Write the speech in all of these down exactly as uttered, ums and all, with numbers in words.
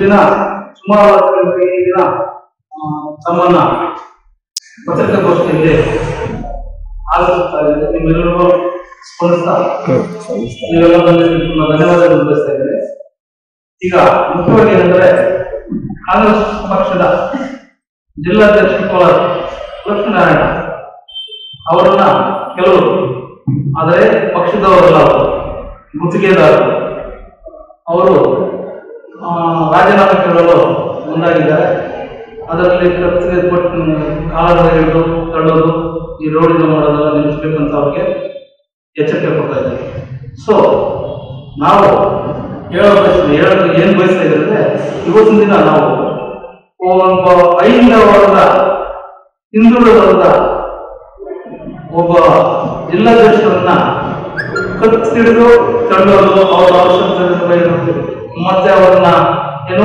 ದಿನ ಸುಮಾರು ವರ್ಷಗಳಿಂದ ಈ ದಿನ ತಮ್ಮನ್ನ ಪತ್ರಿಕಾಗೋಷ್ಠಿಯಲ್ಲಿ ಆಲೋಚಿಸ್ತಾ ಇದ್ದಾರೆ. ನಿಮ್ಮೆಲ್ಲರಿಗೂ ಸ್ಪಂದಿಸ್ತಾ ನೀವೆಲ್ಲ ಬಂದಿದ್ದು ತುಂಬಾ ಧನ್ಯವಾದಗಳು ಬಯಸ್ತಾ ಇದ್ದಾರೆ. ಈಗ ಮುಖ್ಯವಾಗಿ ಏನಂದ್ರೆ ಕಾಂಗ್ರೆಸ್ ಪಕ್ಷದ ಜಿಲ್ಲಾಧ್ಯಕ್ಷ ಕೋಲಾರ ಲಕ್ಷ್ಮೀನಾರಾಯಣ ಅವರನ್ನ ಕೆಲವರು, ಆದರೆ ಪಕ್ಷದವರಲ್ಲ, ಅವರು ಗುತ್ತಿಗೆದಾರರು, ಅವರು ರಾಜೀನಾಮೆ ಕೇಳಲು ಮುಂದಾಗಿದ್ದಾರೆ. ಅದರಲ್ಲಿ ಕತ್ತಿಗೆ ಕೊಟ್ಟು ಕಾಲದ ಹಿಡಿದು ತಳ್ಳೋದು, ಈ ರೋಡಿನ ಮಾಡೋದೆಲ್ಲ ನಿಲ್ಲಿಸ್ಬೇಕಂತ ಅವ್ರಿಗೆ ಎಚ್ಚರಿಕೆ ಕೊಡ್ತಾ ಇದ್ದಾರೆ. ಸೊ ನಾವು ಹೇಳೋ ಬಯಸ್ತೀವಿ ಹೇಳೋದು ಏನ್ ಬಯಸ್ತಾ ಇದ್ದಾರೆ ಅಂದ್ರೆ, ಇವತ್ತಿನ ದಿನ ನಾವು ಒಬ್ಬ ಐದು ವರ್ಗದ ಹಿಂದುಳಿದ ವರ್ಗದ ಒಬ್ಬ ಜಿಲ್ಲಾಧ್ಯಕ್ಷರನ್ನ ಕತ್ತಿಡಿದು ತಳ್ಳೋದು, ಅವರ ಅವಶ್ಯಕತೆ ಮತ್ತೆ ಅವ್ರನ್ನ ಏನು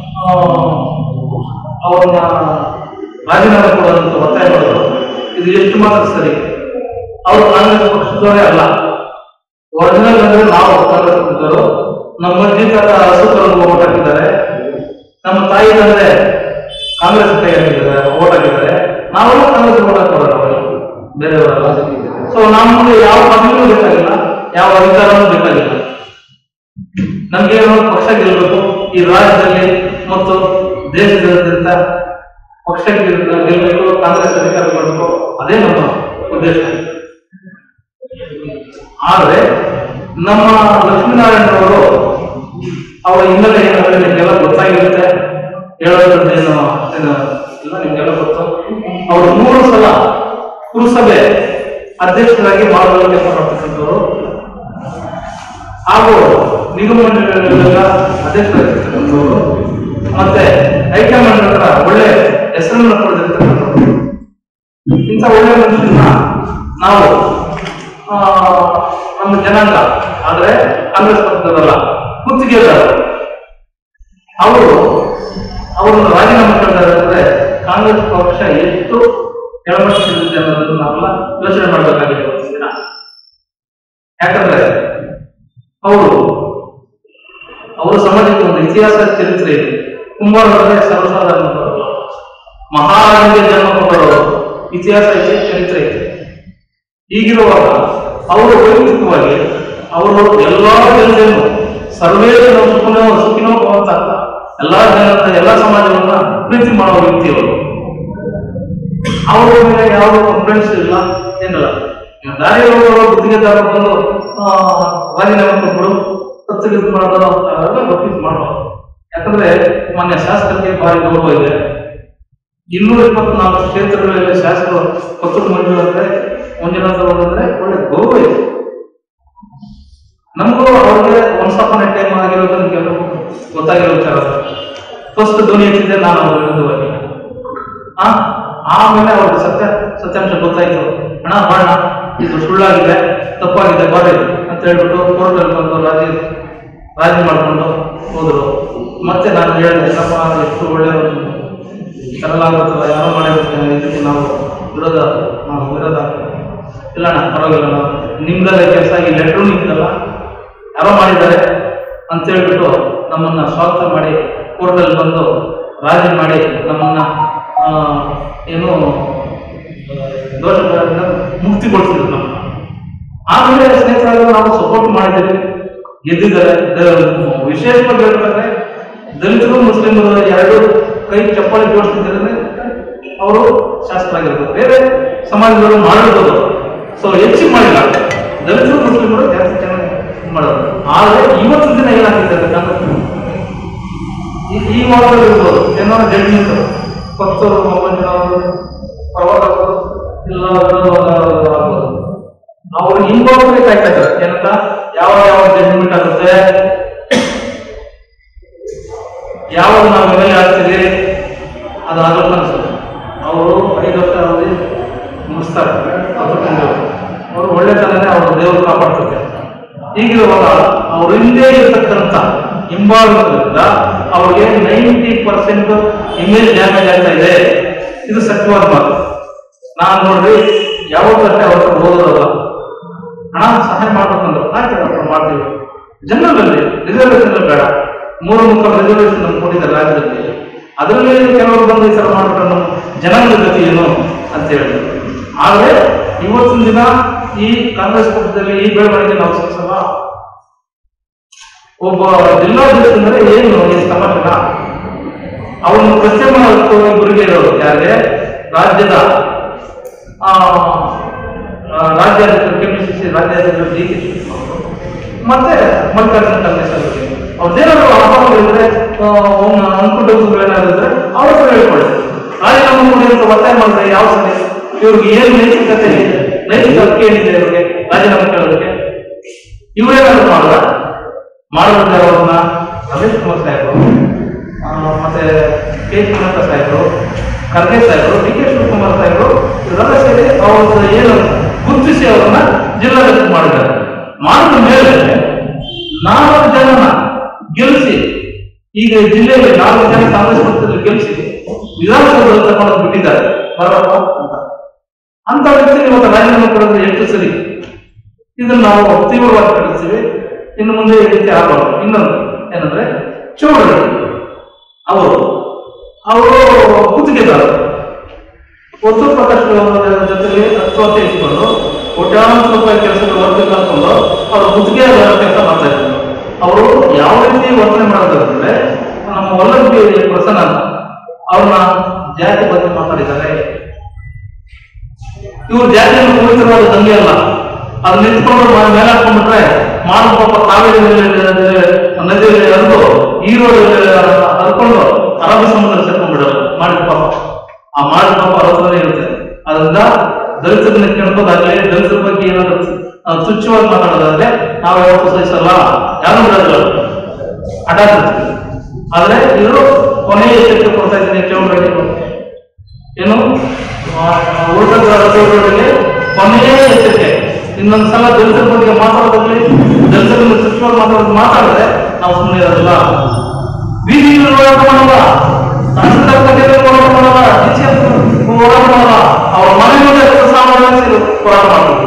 ಅವ್ರನ್ನ ರಾಜೀನಾಮೆ ಕೊಡೋದಂತ ಒತ್ತಾಯ ಮಾಡೋದು, ಇದು ಎಷ್ಟು ಮಾತ್ರ ಸರಿ? ಅವರು ಕಾಂಗ್ರೆಸ್ ಪಕ್ಷದವರೇ ಅಲ್ಲ. ಒರಿಜಿನಲ್ ಅಂದ್ರೆ ನಾವು ಕಾಂಗ್ರೆಸ್ ಪಕ್ಷದವರು. ನಮ್ಮ ಅಜ್ಜಿ ತಾತ ಹಸುಕರನ್ನು ಓಟ್ ಹಾಕಿದ್ದಾರೆ, ನಮ್ಮ ತಾಯಿ ತಂದೆ ಕಾಂಗ್ರೆಸ್ ಕೈ ಹಾಕಿದ್ದಾರೆ, ಓಟ್ ಹಾಕಿದ್ದಾರೆ. ನಾವೆಲ್ಲ ಕಾಂಗ್ರೆಸ್ ಓಟ್ ಹಾಕೋಲ್ಲ, ಬೇರೆಯವರಲ್ಲ. ಸೊ ನಮ್ಗೆ ಯಾವ ಪದವಿನೂ ಬೇಕಾಗಿಲ್ಲ, ಯಾವ ಅಧಿಕಾರನೂ ಬೇಕಾಗಿಲ್ಲ. ನಮ್ಗೆ ಪಕ್ಷ ಗೆಲ್ಲಬೇಕು ಈ ರಾಜ್ಯದಲ್ಲಿ ಮತ್ತು ದೇಶದಾದ್ಯಂತ. ಪಕ್ಷ ಗೆಲ್ಲಬೇಕು, ಕಾಂಗ್ರೆಸ್ ಅಧಿಕಾರ ಮಾಡಬೇಕು, ಅದೇ ನಮ್ಮ ಉದ್ದೇಶ. ಆದ್ರೆ ನಮ್ಮ ಲಕ್ಷ್ಮೀನಾರಾಯಣರವರು ಅವರ ಹಿನ್ನೆಲೆ ಏನಂದ್ರೆ ನಿಮ್ಗೆಲ್ಲ ಗೊತ್ತಾಗಿರುತ್ತೆ, ಹೇಳೋದ್ರದ್ದೇನು ಅಷ್ಟೇನು ಇಲ್ಲ, ನಿಮ್ಗೆಲ್ಲ ಗೊತ್ತು. ಅವರು ಮೂರು ಸಲ ಪುರಸಭೆ ಅಧ್ಯಕ್ಷರಾಗಿ ಮಾಡಲು ಕೆಲಸ ಮಾಡ್ತಕ್ಕಂಥವ್ರು, ಹಾಗೂ ನಿಗಮ ಮಂಡಳಿಗಳೆಲ್ಲ ಅಧ್ಯಕ್ಷರಾಗಿರ್ತಕ್ಕಂಥವ್ರು, ಮತ್ತೆ ಹೈಕಮಾಂಡ್ ಹತ್ರ ಒಳ್ಳೆ ಹೆಸರನ್ನು ಪಡೆದಿರ್ತಕ್ಕಂಥವ್ರು. ಇಂಥ ಒಳ್ಳೆ ಮನುಷ್ಯನ ನಾವು ನಮ್ಮ ಜನಾಂಗ, ಆದ್ರೆ ಕಾಂಗ್ರೆಸ್ ಪಕ್ಷದವರಲ್ಲ, ಗುತ್ತಿಗೆದಾರರು, ಅವರು ಅವರನ್ನು ರಾಜೀನಾಮೆ ಮಾಡಿದ್ರೆ ಕಾಂಗ್ರೆಸ್ ಪಕ್ಷ ಎಷ್ಟು ಕೆಳಮಟ್ಟದಲ್ಲಿದೆ ಅನ್ನೋದನ್ನು ನಾವೆಲ್ಲ ಯೋಚನೆ ಮಾಡಬೇಕಾಗಿದೆ ದಿನ. ಯಾಕಂದ್ರೆ ಅವರು ಅವರ ಸಮಾಜಕ್ಕೆ ಒಂದು ಇತಿಹಾಸ ಚರಿತ್ರೆ ಇದೆ. ಕುಂಬಾರರೇ ಸರ್ವಸಾಧಾರಣ ಮಹಾರಾಜನಿಗೆ ಜನ್ಮ ಕೊಟ್ಟವರು, ಇತಿಹಾಸ ಇದೆ, ಚರಿತ್ರೆ ಇದೆ. ಹೀಗಿರುವಾಗ ಅವರು ವೈಯಕ್ತಿಕವಾಗಿ ಅವರು ಎಲ್ಲಾ ಜನತೆಯನ್ನು ಸರ್ವೇ ಜನ ಸುಖನೋ ಸುಖಿನೋ ಅಂತ ಎಲ್ಲಾ ಜನ ಎಲ್ಲಾ ಸಮಾಜವನ್ನ ಪ್ರೀತಿ ಮಾಡುವ ವ್ಯಕ್ತಿಯವರು. ಅವರ ಮೇಲೆ ಯಾವುದೋ ಕಂಪ್ಲೇಂಟ್ಸ್ ಇಲ್ಲ, ಏನಿಲ್ಲ. ದಾರಿಯವರು ಗುತ್ತಿಗೆದಾರ ಬಂದು ರಾಜೀನಾಮೆ ಕೊಟ್ಬಿಡು, ಕತ್ತಿಗೆ ಮಾಡೋದು ಅವೆಲ್ಲ ಗೊತ್ತಿದ್ದು ಮಾಡಬಾರ್ದು. ಯಾಕಂದ್ರೆ ಮಾನ್ಯ ಶಾಸಕರಿಗೆ ಭಾರಿ ಗೌರವ ಇದೆ. ಇನ್ನೂರ ಇಪ್ಪತ್ನಾಲ್ಕು ಕ್ಷೇತ್ರಗಳಲ್ಲಿ ಶಾಸಕರು ಕೊತ್ತೂರು ಮಂಜು ಅಂದ್ರೆ ಮಂಜುನಾಥ ಅಂದ್ರೆ ಒಳ್ಳೆ ಗೌರವ ಇದೆ. ನಮಗೂ ಅವ್ರಿಗೆ ಒನ್ಸ್ ಅಪಾನ್ ಎ ಟೈಮ್ ಆಗಿರೋದನ್ನ ಕೆಲವು ಗೊತ್ತಾಗಿರೋ ವಿಚಾರ. ಫಸ್ಟ್ ಧ್ವನಿ ಎತ್ತಿದ್ದೆ ನಾನು ಅವ್ರ ವಿರುದ್ಧವಾಗಿ. ಆ ಆಮೇಲೆ ಅವ್ರಿಗೆ ಸತ್ಯ ಸತ್ಯಾಂಶ ಗೊತ್ತಾಯ್ತು. ಹಣ ಮಾಡೋಣ, ಇದು ಸುಳ್ಳಾಗಿದೆ, ತಪ್ಪಾಗಿದೆ, ಬಾರಿ ಅಂತ ಹೇಳ್ಬಿಟ್ಟು ಕೋರ್ಟಲ್ಲಿ ಬಂದು ರಾಜಿ ರಾಜಿ ಮಾಡ್ಕೊಂಡು ಹೋದ್ರು. ಮತ್ತೆ ನಾನು ಹೇಳಿದೆ, ಏನಪ್ಪ ಎಷ್ಟು ಒಳ್ಳೆಯವರು, ತರಲಾಗುತ್ತಲ್ಲ, ಯಾರೋ ಮಾಡಿರುತ್ತೆ, ಇದಕ್ಕೆ ನಾವು ವಿರೋಧ ನಾವು ವಿರೋಧ ಇಲ್ಲ ಅಣ್ಣ, ಪರವಾಗಿಲ್ಲ, ನಾವು ನಿಮ್ದಲ್ಲ ಕೆಲಸ, ಈ ಲೆಟ್ರು ನಿಮ್ದಲ್ಲ, ಯಾರೋ ಮಾಡಿದ್ದಾರೆ ಅಂತ ಹೇಳ್ಬಿಟ್ಟು ನಮ್ಮನ್ನ ಸ್ವಾಗತ ಮಾಡಿ ಕೋರ್ಟಲ್ಲಿ ಬಂದು ರಾಜಿ ಮಾಡಿ ನಮ್ಮನ್ನ ಏನು ದೋಷಗಳಿಂದ ಮುಕ್ತಿಗೊಳಿಸಿದ್ರು ನಮ್ಮನ್ನ. ಆಮೇಲೆ ಸ್ನೇಹಿತರಾಗ ನಾವು ಸಪೋರ್ಟ್ ಮಾಡಿದ್ದೀವಿ, ಗೆದ್ದಿದ್ದಾರೆ. ವಿಶೇಷವಾಗಿ ಹೇಳ್ತಾರೆ, ದಲಿತರು ಮುಸ್ಲಿಮರು ಎರಡು ಕೈ ಚಪ್ಪಾಳಿ ಜೋಡಿಸ್ತಿದ್ದಾರೆ, ಅವರು ಶಾಸಕರಾಗಿರ್ಬೋದು. ಬೇರೆ ಸಮಾಜದವರು ಮಾಡಿರ್ಬೋದು, ಸೊ ಹೆಚ್ಚಿಗೆ ಮಾಡಿಲ್ಲ. ದಲಿತರು ಮುಸ್ಲಿಮರು ಜಾಸ್ತಿ ಚೆನ್ನಾಗಿ ಮಾಡೋದು. ಆದ್ರೆ ಇವತ್ತು ದಿನ ಏನಾಗ್ತಿದ್ದಾರೆ, ಈ ವಾರದಲ್ಲಿ ಇರ್ಬೋದು ಏನೋ ಜಡ್ಜ್ಮೆಂಟ್ ಕೊತ್ತೂರು ಮಂಜುನಾಥರು ಪ್ರವಾದಕರು ಇಲ್ಲ ಆಗ್ಬೋದು, ಅವರು ಇನ್ವಾಲ್ವ್ಮೆಂಟ್ ಆಗ್ತಾ ಇದ್ದಾರೆ. ಏನಂತ ಯಾವ ಯಾವ ಜಡ್ಜ್ಮೆಂಟ್ ಆಗುತ್ತೆ, ಯಾವಾಗ ನಾವು ಮೇಲೆ ಆಗ್ತೀವಿ ಅದು ಆಗುತ್ತೆ ಅನ್ಸುತ್ತೆ. ಅವರು ಐದು ವರ್ಷ ಅವಧಿ ಮುಗಿಸ್ತಾರೆ, ಅವರು ಒಳ್ಳೆತನನೇ ಅವರು ದೇವರು ಕಾಪಾಡ್ತಾರೆ. ಹೀಗಿರುವಾಗ ಅವ್ರ ಹಿಂದೆ ಇರತಕ್ಕಂಥ ಹಿಂಬಾಲದಿಂದ ಅವ್ರಿಗೆ ನೈಂಟಿ ಪರ್ಸೆಂಟ್ ಇಮೇಜ್ ಡ್ಯಾಮೇಜ್ ಆಗ್ತಾ ಇದೆ. ಇದು ಸತ್ಯವಾದ ಮಾತು. ನಾನು ನೋಡ್ರಿ ಯಾವತ್ತಷ್ಟೇ ಅವ್ರ ಓದೋದಲ್ಲ, ಹಣ ಸಹಾಯ ಮಾಡ್ಬೇಕಂದ್ರೆ ಆಯ್ತು ಮಾಡ್ತೀವಿ. ಜನರಲ್ಲಿ ರಿಸರ್ವೇಷನ್ ಬೇಡ, ಮೂರು ಮುಖ ರೆಸರ್ವೇಶನ್ ನಮ್ಗೆ ಕೊಟ್ಟಿದ್ದಾರೆ ರಾಜ್ಯದಲ್ಲಿ. ಅದರಲ್ಲಿ ಕೆಲವರು ಬಂದು ಈ ಥರ ಮಾಡ್ಬಿಟ್ಟು ನಮ್ಮ ಜನಾಂಗದ ಗತಿ ಏನು ಅಂತ ಹೇಳಿದ್ರು. ಆದರೆ ಇವತ್ತಿನ ದಿನ ಈ ಕಾಂಗ್ರೆಸ್ ಪಕ್ಷದಲ್ಲಿ ಈ ಬೆಳವಣಿಗೆ ನಾವು ಸಹಿಸಲ್ಲ. ಒಬ್ಬ ಜಿಲ್ಲಾಧ್ಯಕ್ಷ ಅಂದ್ರೆ ಏನು ಈ ಸಮಾಜನ ಅವನು ಪ್ರಶ್ನೆ ಮಾಡೋದಕ್ಕೂ ಗುರಿಗೆ ಇರೋರು ಯಾರಿಗೆ ರಾಜ್ಯದ ರಾಜ್ಯಾಧ್ಯಕ್ಷರು ಕೆಪಿಸಿಸಿ ರಾಜ್ಯಾಧ್ಯಕ್ಷರು ಡಿ ಕೆ ಶಿವಕುಮಾರ್ ಮತ್ತೆ ಮಲ್ಲಿಕಾರ್ಜುನ ಖರ್ಗೆ ಅವರಿಗೆ ಅವ್ರದ್ದೇನಾದ್ರು ಅನುಭವಗಳಿದ್ರೆ ಅನ್ಕೊಂಡೇನಾದ್ರೆ ಅವ್ರ ಹತ್ರ ಹೇಳ್ಕೊಳ್ಳಿ. ರಾಜೀನಾಮೆ ಕೊಡಿ ಅಂತ ಒತ್ತಾಯ ಮಾಡಿದ್ರೆ ಯಾವ ಸಭೆ ಇವ್ರಿಗೆ ಏನು ನೈತಿಕತೆ ಇದೆ, ನೈತಿಕ ಹಕ್ಕಿ ಏನಿದೆ ಇವ್ರಿಗೆ ರಾಜೀನಾಮೆ ಕೇಳೋದಕ್ಕೆ? ಇವರೇನಾದ್ರು ಮಾಡುವ ಮಾಡಿದ್ರೆ ಅವ್ರನ್ನ ರಮೇಶ್ ಕುಮಾರ್ ಸಾಹೇಬರು ಮತ್ತೆ ಕೆ ಸುನಂದ ಸಾಹೇಬರು, ಖರ್ಗೆ ಸಾಹೇಬರು, ಡಿ ಕೆ ಶಿವಕುಮಾರ್ ಸಾಹೇಬರು ಇವರೆಲ್ಲ ಸೇರಿ ಅವ್ರ ಏನು ಗುರುತಿಸಿ ಅವರನ್ನ ಜಿಲ್ಲಾಧ್ಯಕ್ಷ ಮಾಡಿದ್ದಾರೆ. ಮಾಡಿದ ಮೇಲೆ ನಾಲ್ಕು ಜನನ ಗೆಲ್ಲಿಸಿ ಈಗ ಜಿಲ್ಲೆಯಲ್ಲಿ ನಾಲ್ಕು ಜನ ಕಾಂಗ್ರೆಸ್ ಪಕ್ಷದಲ್ಲಿ ಗೆಲ್ಲಿಸಿ ವಿಧಾನಸೌಧದಲ್ಲಿ ತಗೊಂಡು ಬಿಟ್ಟಿದ್ದಾರೆ ಬರಪ್ಪ ಅಂತ. ಅಂತ ವ್ಯಕ್ತಿ ಇವತ್ತು ರಾಜೀನಾಮೆ ಕೊಡೋದು ಎಷ್ಟು ಸರಿ? ಇದನ್ನು ನಾವು ತೀವ್ರವಾಗಿ ಖಂಡಿಸ್ತೀವಿ. ಇನ್ನು ಮುಂದೆ ಈ ರೀತಿ ಆಗಬಾರ್ದು. ಇನ್ನೊಂದು ಏನಂದ್ರೆ ಚೌಡರಿ ಅವರು ಅವರು ಗುತ್ತಿಗೆದಾರರು ಒತ್ತು ಪ್ರಕಾಶ್ ಜೊತೆಗೆ ಹತ್ತು ಇಟ್ಕೊಂಡು ಕೋಟ್ಯಾಂತರ ರೂಪಾಯಿ ಕೆಲಸಗಳು ವರ್ಗ ಹಾಕೊಂಡು ಅವರು ಗುತ್ತಿಗೆದಾರ ಕೆಲಸ ಮಾಡ್ತಾ ಇದ್ರು. ಅವರು ಯಾವ ರೀತಿ ವರ್ತನೆ ಮಾಡೋದಂದ್ರೆ ನಮ್ಮ ಒಲ್ಲಂಪಿ ಪ್ರಸನ್ನ ಅವ್ರನ್ನ ಜಾತಿ ಬಗ್ಗೆ ಮಾತಾಡಿದ್ದಾರೆ. ಇವ್ರು ಜಾತಿಯನ್ನು ಪವಿತ್ರವಾದ ದಂಗೆ ಅಲ್ಲ, ಅದು ನಿಂತ್ಕೊಂಡು ಮೇಲೆ ಹಾಕೊಂಡ್ಬಿಟ್ರೆ ಮಾಡು ಪಾಪ ಕಾವೇರಿ ನದಿಯಲ್ಲಿ ಹರಿದು ಈರೋಡ್ ಹರ್ಕೊಂಡು ಅರಬ್ಬಿ ಸಮುದ್ರ ಸೇರ್ಕೊಂಡ್ಬಿಡೋದು ಮಾಡಿದ ಪಾಪ. ಆ ಮಾಡಿದ ಪಾಪ ಅರಸನೇ ಇರುತ್ತೆ. ಅದರಿಂದ ದಲಿತರನ್ನ ಕೆಣಕೋದಾಗ್ಲಿ, ದಲಿತರ ಬಗ್ಗೆ ಏನಾದ್ರು ತುಚ್ಛವಾಗಿ ಮಾತಾಡೋದಾದ್ರೆ ನಾವು ಯಾವತ್ತೂ ಸಹಿಸಲ್ಲ, ಯಾರು ಬಿಡೋದಿಲ್ಲ, ಅಡ್ಡಾಡ್ತೀವಿ. ಆದ್ರೆ ಇವರು ಕೊನೆಯ ಎಚ್ಚರಿಕೆ ಕೊಡ್ತಾ ಇದ್ದೀನಿ ಚೌಡರಿಗೆ ಏನು ಊಟದಲ್ಲಿ ಕೊನೆಯ ಎಚ್ಚರಿಕೆ. ಇನ್ನೊಂದ್ಸಲ ದಲಿತರ ಬಗ್ಗೆ ಮಾತಾಡೋದಾಗ್ಲಿ, ದಲಿತರನ್ನ ತುಚ್ಛವಾಗಿ ಮಾತಾಡೋದು ಮಾತಾಡಿದ್ರೆ ನಾವು ಸುಮ್ಮನೆ ಇರೋದಿಲ್ಲ. ಬೀದಿಯಲ್ಲಿ ಹೋರಾಟ ಮಾಡಲ್ಲ, ತಹಸೀಲ್ದಾರ್ ಕಚೇರಿಯಲ್ಲಿ ಹೋರಾಟ ಮಾಡಲ್ಲ, ಡಿಸಿ ಹೋರಾಟ ಮಾಡಲ್ಲ, ಅವರ ಮನೆ ಮುಂದೆ ಸಾಮಾನ್ಯ ಹೋರಾಟ ಮಾಡಬಹುದು.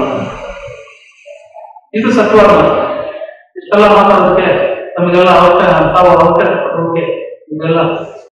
ಇದು ಸತ್ಯವಾದ ಇಷ್ಟೆಲ್ಲ ಮಾತಾಡೋದಕ್ಕೆ ನಮಗೆಲ್ಲ ಅವಕಾಶ ತಾವು ಅವಕಾಶ ಕೊಡೋಕೆ ಇದೆಲ್ಲ